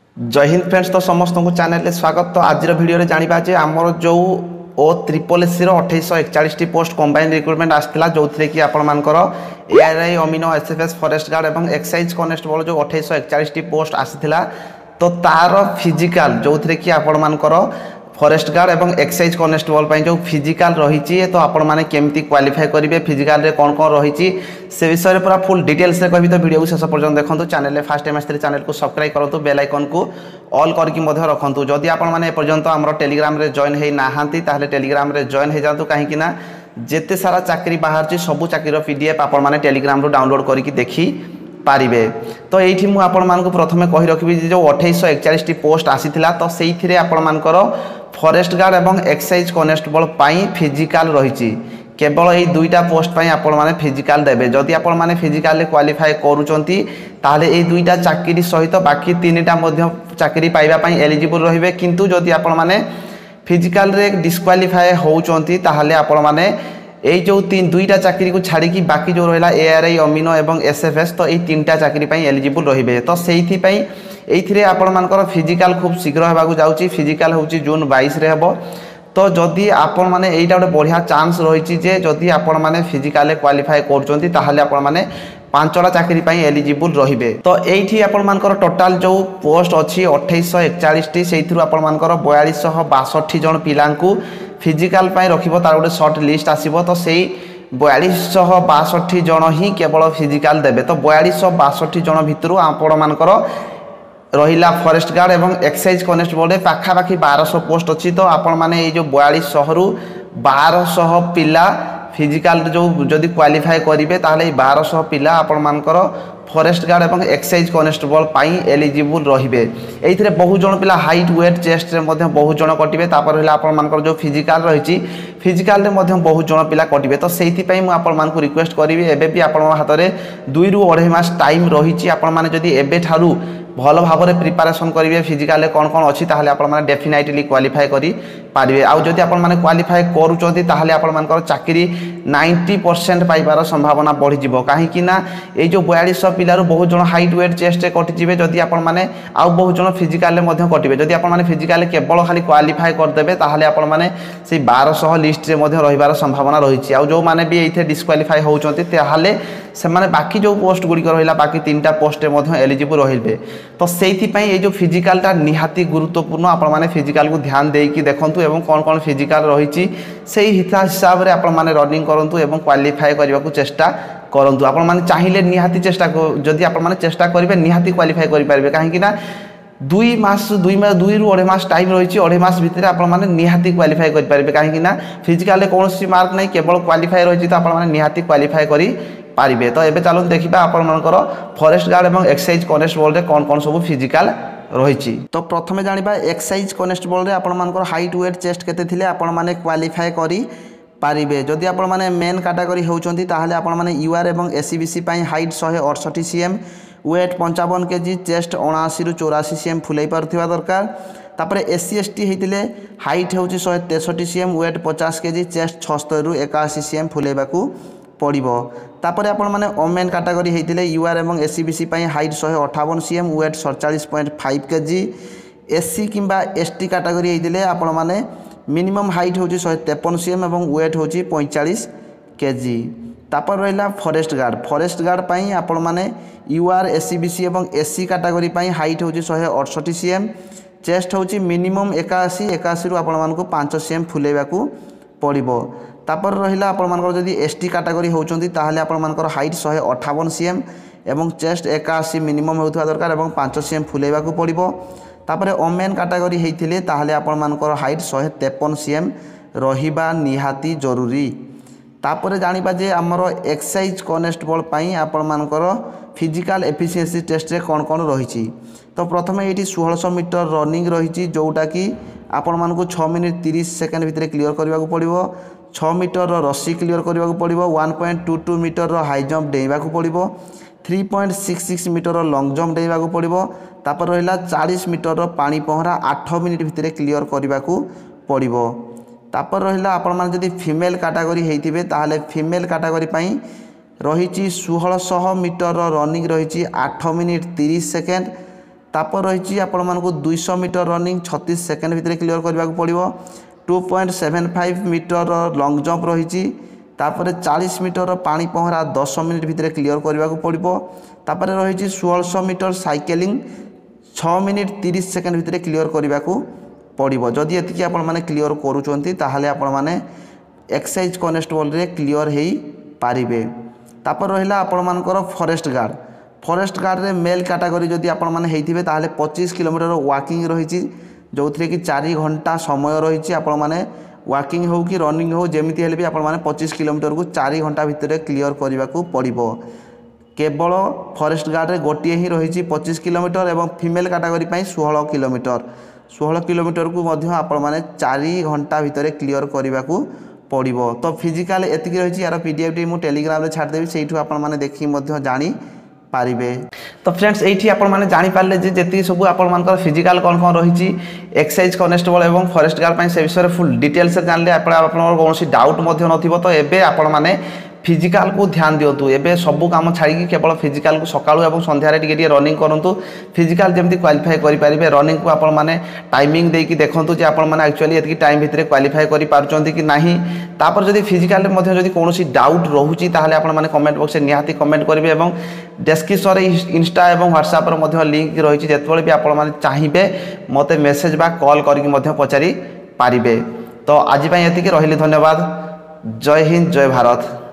जय हिंद फ्रेंड्स। तो समस्त को चैनल में स्वागत। तो आज वीडियो जाना जे आमर जो O SSS 2841 post combine recruitment आसाला जो थी कि आपर ARI अमीनो SFS फॉरेस्ट गार्ड और एक्साइज कनेस्टेबल जो 2841 पोस्ट आसाला तो तार फिजिकल जो थी कि आपर फॉरेस्ट गार्ड और एक्साइज कनेस्टेबल जो फिजिकल रही तो आपण मैंने केमती क्वालिफाई करेंगे फिजिकल रे कौन कौन रही से विषय में पूरा फुल डिटेल्स कहि तो वीडियो को शेष पर्यटन देखो। चैनल फर्स्ट टाइम आसते चैनल को सब्सक्राइब करूँ बेल आइकन को ऑल करके रखु। जदि आपने पर्यंत आम टेलीग्राम रे जॉइन हो नहांती ताहले टेलीग्राम रे जॉइन हो जातु कहीं जेते सारा चाकरी बाहर सब चाकरी PDF आपण मैंने टेलीग्राम रू डाउनलोड करके देखी पारिबे। तो ये मुझे प्रथम कही रखी जो 2841 पोस्ट आसीथिला तो से आपर फॉरेस्ट गार्ड और एक्साइज कनेस्टेबल फिजिकल रही केवल यही दुईटा पोस्ट आपण मैंने फिजिकल देवे। जदि आपण मैंने फिजिकल क्वालिफाई करूचंती ताहले ये दुईटा चाकरी सहित बाकी तीनटा चाकरी पाइबा एलिजिबल रहिबे। किंतु जदि आपण मैंने फिजिकल रे डिस्क्वालिफाई होउचंती ताहले आपण मैंने यही जो दुईटा चाकरी को छाड़ी बाकी जो रहा ARI अमीनो और SFS तो यही तीनटा चाकरी एलिजिबल रहिबे। तो से आपण मानकर फिजिकल खूब शीघ्र होगा जाऊँगी। फिजिकल हूँ जून 22 रे हेबो। तो जदि आपण माने एटा गोटे बढ़िया चांस रही जे जदि आपण माने फिजिकल क्वालिफाई करचंती ताहले आपण माने 5टा चाकरी एलिजिबल रहिबे। तो एठी आपण मानकर टोटाल जो पोस्ट अच्छी 2841 टी से आपण मानकर 4262 जन पिलांकु फिजिकल रखिबो तार गोटे शॉर्ट लिस्ट आसीबो। तो सेही 4262 जन ही केवल फिजिकल देबे। तो 4262 जन भितरु आपण मानकर रहिला फॉरेस्ट गार्ड और एक्साइज कनेस्टेबल पाखापाखि 1200 पोस्ट अच्छी। तो आपण माने ये जो 4200 रु 1200 पिला फिजिकल जो जदि क्वालिफाई करेंगे ताहले 1200 पिला आपण मानकर फॉरेस्ट गार्ड और एक्साइज कनेस्टेबल एलिजिबल रहिबे। एइथिरे बहुत जन पिला हाइट वेट चेस्ट रे मध्य बहुत जन कटिबे। तापर रहिला आपण मानकर जो फिजिकल रही फिजिकल रे मध्य बहुत जन पिला कटिबे। तो सेइथि पई मु आपण मानकु रिक्वेस्ट करिवे एबे भी आपण हाथ में 2 ରୁ 2.5 मास टाइम रही आपण माने जदि एबे ठारू भल भाव में प्रिपारेसन करेंगे फिजिकल कौन कौन अच्छी ताहले आपण माने डेफिनेटली क्वालिफाई करि पारिबे। आउ जदि आपण माने क्वालिफाई करूचंती ताहले आपण मानकर चाकरी 90% पाइबार संभावना बढ़ी जिवो। काहेकि ना ए जो 4200 पिलारू बहुत जन हाइट वेट चेस्ट कटि जिवे जदि आपण माने आउ बहुत जन फिजिकल मध्य कटिबे। जदि आपण माने फिजिकल केवल खाली क्वालिफाई करदेबे ताहले आपण माने से 1200 लिस्ट रे मध्य रहिबार संभावना रही। आउ जो माने भी एथे डिस्क्वालिफाई होउचंती ताहले से माने बाकी जो पोस्ट गुड़िक रहिला बाकी 3टा पोस्ट रे मध्य एलिजिबल रहिबे। तो सेइथिपई ये जो फिजिकलटा निहाती गुरुत्वपूर्ण आपण माने फिजिकल को ध्यान देकी देखंतु एवं कौन कौन फिजिकल रही से हिसाब से आपण माने रनिंग करंतु एवं क्वालिफाई करने को चेष्टा करंतु। आपण माने चाहिए निहाती चेष्टा जदि आपण माने चेष्टा करेंगे निहाती क्वालिफाई करेंगे। कहीं 2 ରୁ 2.5 मास टाइम रही 2.5 मास भितर आपण माने निहाती क्वालिफाई करेंगे। कहीं फिजिकल कौन मार्क नहीं केवल क्वालिफाई रही तो आपण माने निहाती क्वालिफाई करि पारिबे। तो एबे चलो देखिबा आपण मानकर फॉरेस्ट गार्ड और एक्साइज कनेस्टेबल रे कौन कौन सब फिजिकल रही। तो प्रथमे जानिबा एक्साइज कनेस्टेबल रे आपण मानकर हाइट वेट चेस्ट केते थिले आपण माने क्वालिफाई करि पारिबे। जदि आपण माने मेन कैटेगरी होउचंती ताहले आपण माने UR और SCBC पई height 168 cm weight 55 kg chest 79 ରୁ 84 cm फुलाई पारथिबा दरकार। तापरे SC ST हेतिले हाइट होउची 163 cm वेट 50 kg चेस्ट 76 ରୁ 81 cm फुलाइबाकू पड़िबो। तापरे आपण माने ओमेन कैटेगरी हेतिले UR और SCBC पई height 158 cm weight 47.5 kg। SC किंबा ST कैटेगरी हेतिले आपण माने मिनिमम हाइट होची 153 cm और वेट होची 45 kg। तापर रहिला फॉरेस्ट गार्ड पई आपण माने UR SCBC और SC कैटेगरी पई हाइट होची 168 cm चेस्ट होची मिनिमम 81 ରୁ आपण मानको 5 cm फुलाइबाकू पड़िबो। तापर रहिला आपण मानकर जदि ST कैटेगरी होचंती ताहले आपण मानकर हाइट 158 cm एवं चेस्ट 81 मिनिमम होथवा दरकार एवं 5 cm फुलाइबाकू पड़िबो। तापरे ओमेन कैटेगरी हेतिले ताहले आपण मानकर हाइट 153 cm रहिबा निहाती जरूरी। तापरे जानिबा जे हमर एक्साइज कनेस्टेबल पई आपण मानकर फिजिकल एफिशिएंसी टेस्ट रे कौन कौन रही। तो प्रथमे ये 1600 मीटर रनिंग रही जोटा कि आपण मानकु 6 मिनिट 30 सेकेंड भितर क्लियर करने को पड़ो। 6 मीटर रस्सी क्लियर करने को पड़ो। 1.22 मीटर हाई जंप डेइबा को पड़ो। 3.66 मीटर लॉन्ग जंप डेइबा को पड़ो। तापर रहिला 40 मीटर पानी पहरा 8 मिनिट भितर क्लियर करने को पड़ो। तापर रहिला आपण माने जदि फीमेल कैटेगरी हेतिबे ताहले फीमेल कैटेगरी पई रही 1600 मीटर रनिंग रही 8 मिनिट 30 सेकेंड तापर रही आपण मानक 200 मीटर रनिंग 36 सेकेंड भितर क्लियर करने को पड़ो। 2.75 मीटर लॉन्ग जंप रही। तापर 40 मीटर पानी पहरा 10 मिनिट भितर क्लियर करने को पड़ो। तापर रही 1600 मीटर साइकेलिंग 6 मिनिट 30 सेकेंड भितर क्लियर करने को पड़ो। जदि एतिकी आपण माने क्लियर करूछंती ताहाले आपण माने एक्साइज कनेस्टेबल रे क्लियर हो पारिबे। तापर रहिला आपण मानकर फॉरेस्ट गार्ड रे मेल कैटेगरी जदि आपण माने हेइथिबे ताहाले 25 किलोमीटर वॉकिंग रही जो थी कि 4 घंटा समय रही। आपण माने वॉकिंग हो कि रनिंग हो जमीती हेले भी आपण माने 25 किलोमीटर को 4 घंटा भितर क्लियर करने को पड़ो। केवल फॉरेस्ट गार्ड रे गोटे ही रही 25 किलोमीटर एवं फीमेल कैटेगरी 16 किलोमीटर को मध्य आपण माने 4 घंटा भितर क्लियर करने को पड़ो। तो फिजिकल एतिक रही यार पीडीएफ टी मुझे टेलीग्राम रे छाड़देवी से देखी जानी पारिबे। तो फ्रेंड्स ये आपने जानीपारे जी सब आप फिजिकल कौन कौन रही एक्साइज कनेस्टेबल और फॉरेस्ट गार्ड से विषय फुल डिटेल्स जानले कौन डाउट नथिबो। तो एबे आपण माने फिजिकल को ध्यान दिंतु। एबे सबू काम छाड़ी केवल फिजिकल को सकाळु और संध्यारे टिके रनिंग करंतु। फिजिकल जमती क्वालिफाई करें रनिंग को आपण माने टाइमिंग देकी देखंतु जे आपण माने एक्चुअली एतकी टाइम भितर क्वालिफाई करि पारुचंती कि नाही। तापर जदि फिजिकल मध्ये जदि कोनोसी डाउट रहूची ताहाले आपण माने कमेंट बॉक्स रे निहाती कमेंट करिवे एवं डिस्क्रिप्शन रे इंस्टा एवं व्हाट्सएप रे मध्ये लिंक रही जेतबेले भी आपण माने चाहिबे मते मेसेज बा कॉल करके मध्ये पचारि पारिबे। तो आज पई एतिकी रहिली। धन्यवाद। जय हिंद जय भारत।